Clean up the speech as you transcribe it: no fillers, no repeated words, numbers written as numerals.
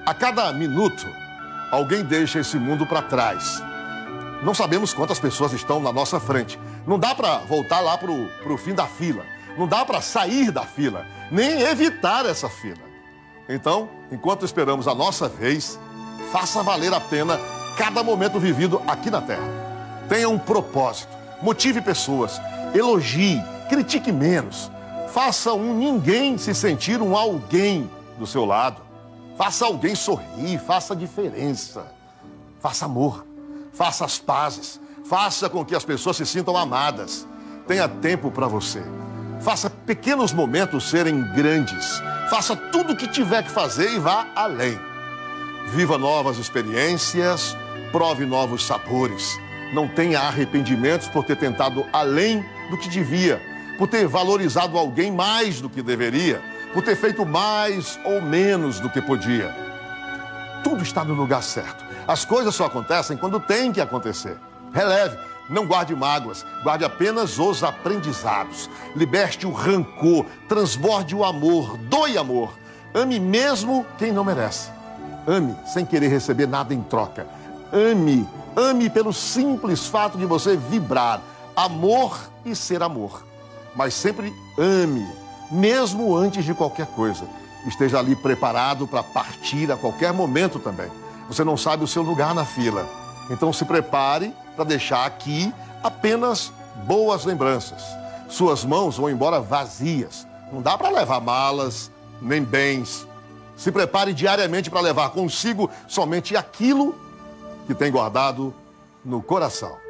A cada minuto, alguém deixa esse mundo para trás. Não sabemos quantas pessoas estão na nossa frente. Não dá para voltar lá pro fim da fila. Não dá para sair da fila, nem evitar essa fila. Então, enquanto esperamos a nossa vez, faça valer a pena cada momento vivido aqui na Terra. Tenha um propósito, motive pessoas, elogie, critique menos. Faça um ninguém se sentir um alguém do seu lado. Faça alguém sorrir, faça diferença. Faça amor, faça as pazes, faça com que as pessoas se sintam amadas. Tenha tempo para você. Faça pequenos momentos serem grandes. Faça tudo o que tiver que fazer e vá além. Viva novas experiências, prove novos sabores. Não tenha arrependimentos por ter tentado além do que devia, por ter valorizado alguém mais do que deveria, por ter feito mais ou menos do que podia. Tudo está no lugar certo. As coisas só acontecem quando tem que acontecer. Releve, não guarde mágoas, guarde apenas os aprendizados. Liberte o rancor, transborde o amor, doe amor. Ame mesmo quem não merece. Ame sem querer receber nada em troca. Ame, ame pelo simples fato de você vibrar. Amor e ser amor. Mas sempre ame, mesmo antes de qualquer coisa. Esteja ali preparado para partir a qualquer momento também. Você não sabe o seu lugar na fila. Então se prepare para deixar aqui apenas boas lembranças. Suas mãos vão embora vazias. Não dá para levar malas, nem bens. Se prepare diariamente para levar consigo somente aquilo que tem guardado no coração.